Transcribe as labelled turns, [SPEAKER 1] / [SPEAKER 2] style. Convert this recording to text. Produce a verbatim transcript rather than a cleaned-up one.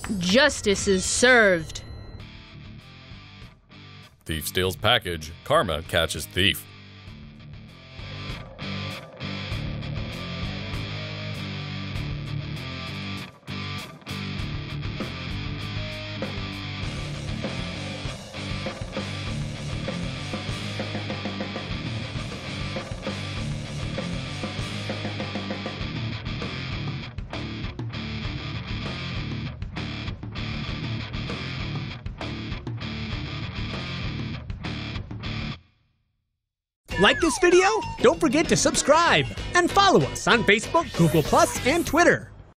[SPEAKER 1] Justice is served.
[SPEAKER 2] Thief steals package. Karma catches thief.
[SPEAKER 3] Like this video? Don't forget to subscribe and follow us on Facebook, Google Plus, and Twitter.